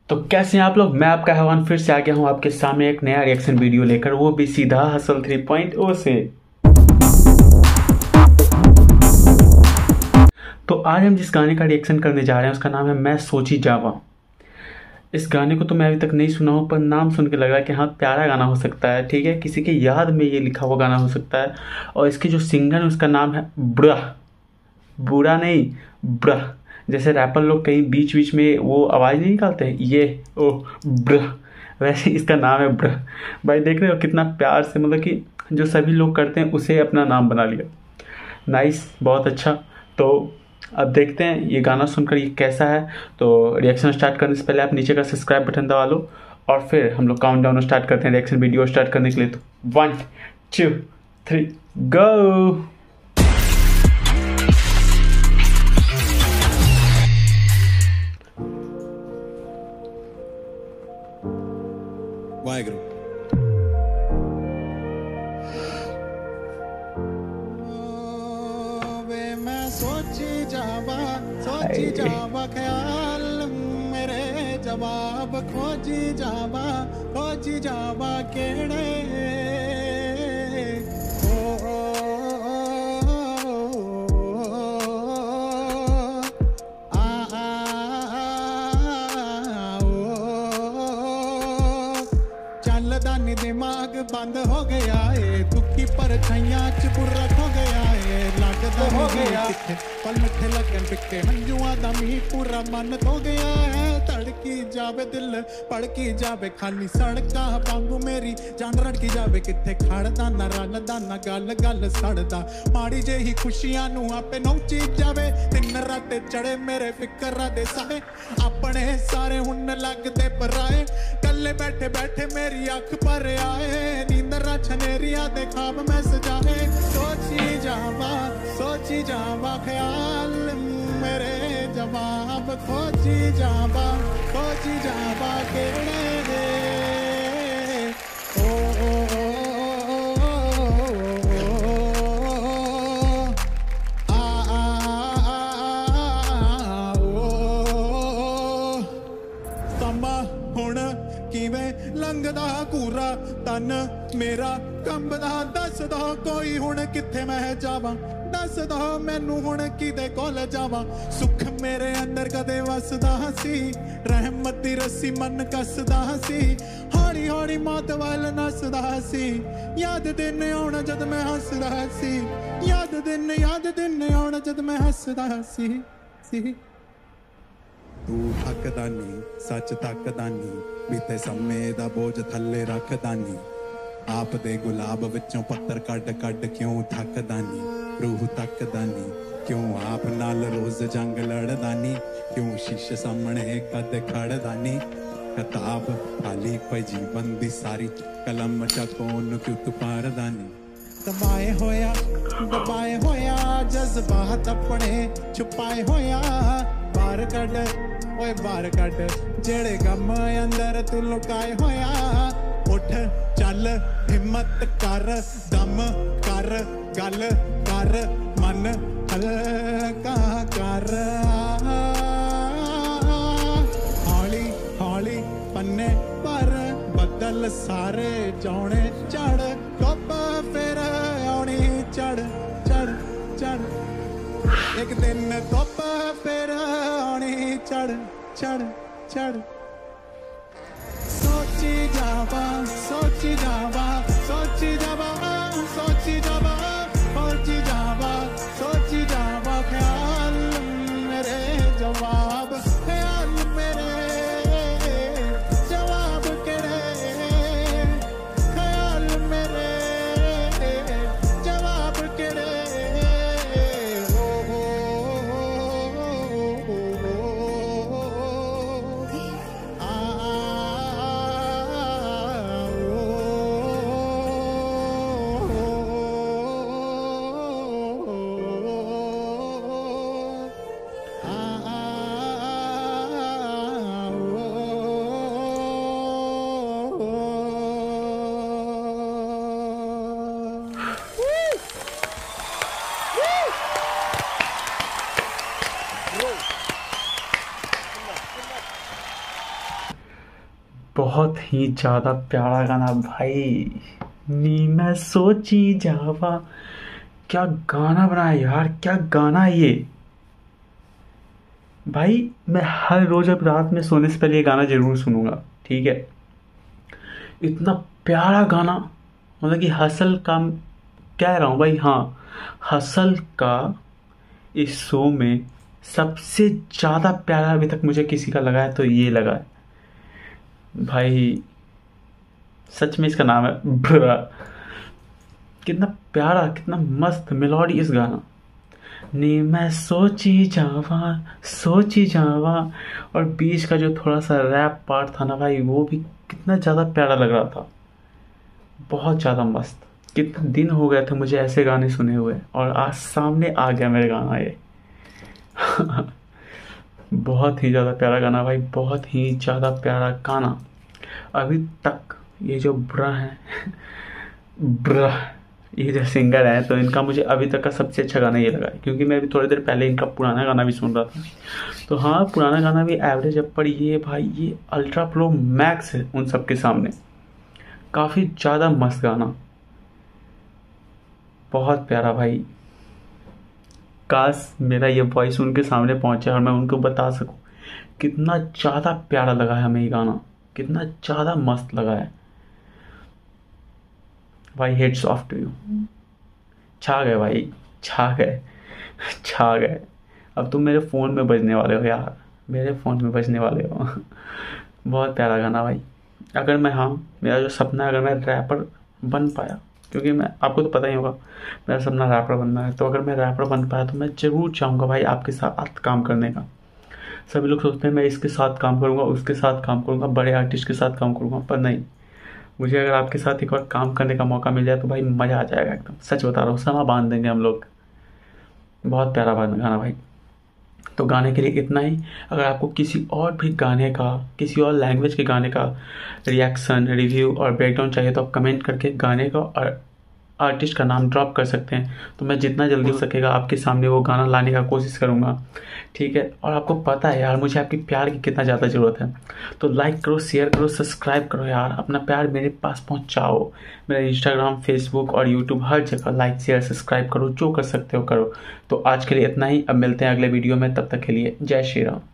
तो कैसे हैं आप लोग। मैं आपका हैवान फिर से आ गया हूं आपके सामने एक नया रिएक्शन वीडियो लेकर, वो भी सीधा हसल 3.0 से। तो आज हम जिस गाने का रिएक्शन करने जा रहे हैं उसका नाम है मैं सोची जावा। इस गाने को तो मैं अभी तक नहीं सुना हूँ, पर नाम सुन के लगा कि हाँ प्यारा गाना हो सकता है। ठीक है, किसी के याद में ये लिखा हुआ गाना हो सकता है। और इसके जो सिंगर है उसका नाम है बुरा। बुरा नहीं, ब्रह। जैसे रैपर लोग कहीं बीच बीच में वो आवाज़ नहीं निकालते हैं, ये ओ ब्रह, वैसे इसका नाम है ब्रह। भाई देख रहे हो कितना प्यार से, मतलब कि जो सभी लोग करते हैं उसे अपना नाम बना लिया। नाइस, बहुत अच्छा। तो अब देखते हैं ये गाना सुनकर ये कैसा है। तो रिएक्शन स्टार्ट करने से पहले आप नीचे का सब्सक्राइब बटन दबा लो, और फिर हम लोग काउंट डाउन स्टार्ट करते हैं रिएक्शन वीडियो स्टार्ट करने के लिए। तो 1 2 3 गो। वाहेगुरु। वे मैं सोची जावा ख्याल मेरे जवाब खोजी जावा केड़े दानी दिमाग बंद हो गया है, दुखी परछाइयां च बुरा खो गया है, लगदा हो गया पल मिठे लगन पिके हंजुआ दा मी पूरा मन हो गया है, तड़की जावे दिल पड़की जावे खाली सड़का वांगू मेरी जान रड़की जावे, किथे खड़दा ना रलदा ना गल गल सड़दा, माड़ी जेही खुशियां नू आपे नौची जावे, दिन रात चढ़े मेरे फिक्र दे साए, अपने सारे हुन लगदे पराए, कल्ले बैठे बैठे मेरी अख पर आए, नींदरा छनेरिया दे ख्वाब में सजाए, सोची जावा ख्याल मेरे जवाब खोजी जावा केड़े दे लंघदा कूरा तन मेरा कंबदा, दसदा कोई हुण किथे मैं जावा, दसदा मैनू हुण किदे कोल जावा, सुख मेरे अंदर कदे वसदा सी, रहमत दी रस्सी मन कसदा सी, हौली हौली मौत वाल नसदा सी, याद दिन आउणा जद मैं हसदा सी, याद दिन आउणा जद मैं हसदा सी। तू थकदा नी सच तकदा नी, बीते समय दा बोझ थल्ले रखदा नी, आप दे गुलाब विचों पत्तर कड कड क्यों थकदा नी, रूह तकदा नी क्यों आप नाल रोज जंग लड़दा नी, क्यों शीशे सामने कद खड़दा नी, किताब खाली पई जीवन दी सारी, कलम चकोन क्यों तू पारदा नी, दबाए होया जज्बात अपने छुपाए होया, बाहर कड जेड़े गम अंदर तू लुकाए होया, उठ चल हिम्मत कर दम कर गल कर मन हल्का कर, हौली हौली पन्ने पर बदल सारे जाने चढ़, कब फिर आनी चढ़ एक दिन कब फिर आनी चढ़ सोची जावा ख्याल मेरे जवाब केड़े ख्याल मेरे जवाब केड़े बहुत ही ज़्यादा प्यारा गाना भाई। नी मैं सोची जावा, क्या गाना बनाया यार, क्या गाना है ये भाई। मैं हर रोज़ अब रात में सोने से पहले ये गाना ज़रूर सुनूंगा, ठीक है। इतना प्यारा गाना, मतलब कि हसल का कह रहा हूँ भाई, हाँ हसल का इस शो में सबसे ज़्यादा प्यारा अभी तक मुझे किसी का लगा है तो ये लगा है भाई। सच में इसका नाम है ब्रा। कितना प्यारा, कितना मस्त मेलोडी इस गाना। नी मैं सोची जावा, और बीच का जो थोड़ा सा रैप पार्ट था ना भाई, वो भी कितना ज़्यादा प्यारा लग रहा था, बहुत ज़्यादा मस्त। कितने दिन हो गए थे मुझे ऐसे गाने सुने हुए, और आज सामने आ गया मेरे गाना ये। बहुत ही ज़्यादा प्यारा गाना भाई, बहुत ही ज़्यादा प्यारा गाना। अभी तक ये जो ब्रा है ब्रा, ये जो सिंगर है, तो इनका मुझे अभी तक का सबसे अच्छा गाना ये लगा है, क्योंकि मैं अभी थोड़ी देर पहले इनका पुराना गाना भी सुन रहा था। तो हाँ, पुराना गाना भी एवरेज है, पर ये भाई ये अल्ट्रा प्रो मैक्स है उन सब के सामने। काफ़ी ज़्यादा मस्त गाना, बहुत प्यारा भाई। काश मेरा ये वॉइस उनके सामने पहुंचे और मैं उनको बता सकूं कितना ज़्यादा प्यारा लगा है हमें ये गाना, कितना ज़्यादा मस्त लगा है भाई। Hats off to you. छा गए भाई, छा गए, छा गए। अब तुम मेरे फ़ोन में बजने वाले हो यार, मेरे फ़ोन में बजने वाले हो। बहुत प्यारा गाना भाई। अगर मैं, हाँ मेरा जो सपना है, अगर मैं रैपर बन पाया, क्योंकि मैं, आपको तो पता ही होगा मेरा सपना रैपर बनना है, तो अगर मैं रैपर बन पाया तो मैं ज़रूर चाहूँगा भाई आपके साथ काम करने का। सभी लोग सोचते हैं मैं इसके साथ काम करूँगा, उसके साथ काम करूँगा, बड़े आर्टिस्ट के साथ काम करूँगा, पर नहीं, मुझे अगर आपके साथ एक बार काम करने का मौका मिल जाए तो भाई मज़ा आ जाएगा एकदम। सच बता रहा हूँ, समा बांध देंगे हम लोग। बहुत प्यारा गाना भाई। तो गाने के लिए इतना ही। अगर आपको किसी और भी गाने का, किसी और लैंग्वेज के गाने का रिएक्शन, रिव्यू और ब्रेकडाउन चाहिए तो आप कमेंट करके गाने का और आर्टिस्ट का नाम ड्रॉप कर सकते हैं, तो मैं जितना जल्दी हो सकेगा आपके सामने वो गाना लाने का कोशिश करूँगा, ठीक है। और आपको पता है यार मुझे आपकी प्यार की कितना ज़्यादा ज़रूरत है, तो लाइक करो, शेयर करो, सब्सक्राइब करो यार, अपना प्यार मेरे पास पहुँचाओ। मेरा इंस्टाग्राम, फेसबुक और यूट्यूब हर जगह लाइक, शेयर, सब्सक्राइब करो, जो कर सकते हो करो। तो आज के लिए इतना ही, अब मिलते हैं अगले वीडियो में, तब तक के लिए जय श्री राम।